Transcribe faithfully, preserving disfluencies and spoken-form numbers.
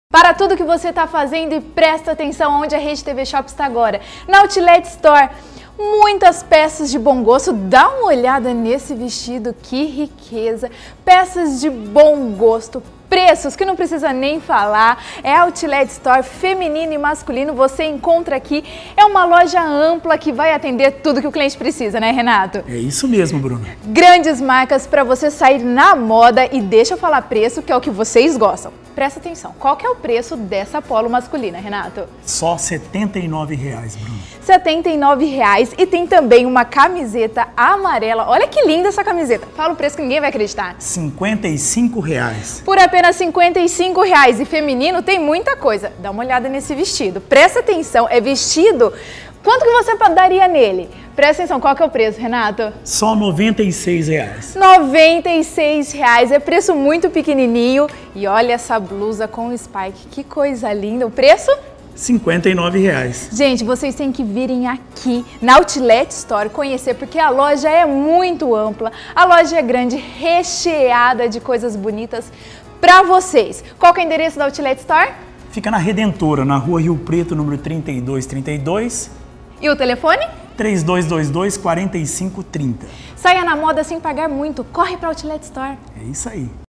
Para tudo que você está fazendo e presta atenção onde a Rede T V Shop está agora. Na Outlet Store, muitas peças de bom gosto. Dá uma olhada nesse vestido, que riqueza. Peças de bom gosto, preços que não precisa nem falar. É a Outlet Store feminino e masculino, você encontra aqui. É uma loja ampla que vai atender tudo que o cliente precisa, né, Renato? É isso mesmo, Bruno. Grandes marcas para você sair na moda e deixa eu falar preço, que é o que vocês gostam. Presta atenção, qual que é o preço dessa polo masculina, Renato? Só setenta e nove reais, Bruno. setenta e nove reais, e tem também uma camiseta amarela. Olha que linda essa camiseta. Fala o preço que ninguém vai acreditar. cinquenta e cinco reais. Por apenas cinquenta e cinco reais. E feminino tem muita coisa. Dá uma olhada nesse vestido. Presta atenção, é vestido... Quanto que você daria nele? Presta atenção, qual que é o preço, Renato? Só noventa e seis reais. noventa e seis reais, é preço muito pequenininho. E olha essa blusa com spike, que coisa linda. O preço? cinquenta e nove reais. Gente, vocês têm que virem aqui na Outlet Store conhecer, porque a loja é muito ampla, a loja é grande, recheada de coisas bonitas para vocês. Qual que é o endereço da Outlet Store? Fica na Redentora, na rua Rio Preto, número trinta e dois trinta e dois. E o telefone? três dois dois dois, quatro cinco três zero. Saia na moda sem pagar muito. Corre para a Outlet Store. É isso aí.